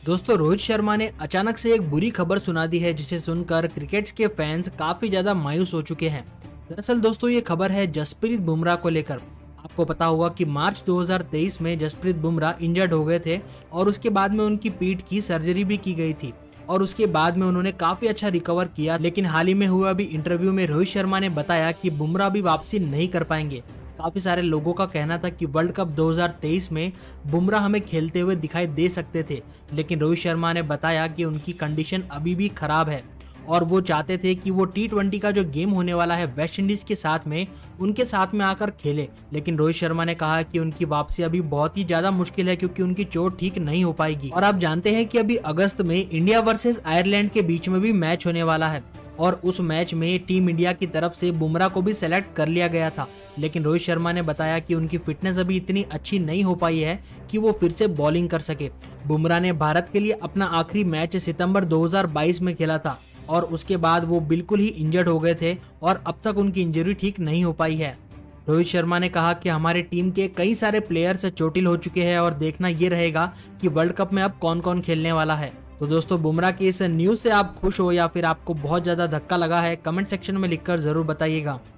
दोस्तों रोहित शर्मा ने अचानक से एक बुरी खबर सुना दी है, जिसे सुनकर क्रिकेट के फैंस काफी ज्यादा मायूस हो चुके हैं। दरअसल दोस्तों ये खबर है जसप्रीत बुमराह को लेकर। आपको पता होगा कि मार्च 2023 में जसप्रीत बुमराह इंजर्ड हो गए थे और उसके बाद में उनकी पीठ की सर्जरी भी की गई थी और उसके बाद में उन्होंने काफी अच्छा रिकवर किया। लेकिन हाल ही में हुआ अभी इंटरव्यू में रोहित शर्मा ने बताया कि बुमराह भी वापसी नहीं कर पाएंगे। काफी सारे लोगों का कहना था कि वर्ल्ड कप 2023 में बुमराह हमें खेलते हुए दिखाई दे सकते थे, लेकिन रोहित शर्मा ने बताया कि उनकी कंडीशन अभी भी खराब है और वो चाहते थे कि वो T20 का जो गेम होने वाला है वेस्ट इंडीज के साथ में उनके साथ में आकर खेले। लेकिन रोहित शर्मा ने कहा कि उनकी वापसी अभी बहुत ही ज्यादा मुश्किल है क्योंकि उनकी चोट ठीक नहीं हो पाएगी। और आप जानते हैं कि अभी अगस्त में इंडिया वर्सेस आयरलैंड के बीच में भी मैच होने वाला है और उस मैच में टीम इंडिया की तरफ से बुमराह को भी सिलेक्ट कर लिया गया था। लेकिन रोहित शर्मा ने बताया कि उनकी फिटनेस अभी इतनी अच्छी नहीं हो पाई है कि वो फिर से बॉलिंग कर सके। बुमराह ने भारत के लिए अपना आखिरी मैच सितंबर 2022 में खेला था और उसके बाद वो बिल्कुल ही इंजर्ड हो गए थे और अब तक उनकी इंजरी ठीक नहीं हो पाई है। रोहित शर्मा ने कहा कि हमारे टीम के कई सारे प्लेयर्स चोटिल हो चुके हैं और देखना ये रहेगा कि वर्ल्ड कप में अब कौन कौन खेलने वाला है। तो दोस्तों बुमराह की इस न्यूज़ से आप खुश हो या फिर आपको बहुत ज़्यादा धक्का लगा है, कमेंट सेक्शन में लिखकर ज़रूर बताइएगा।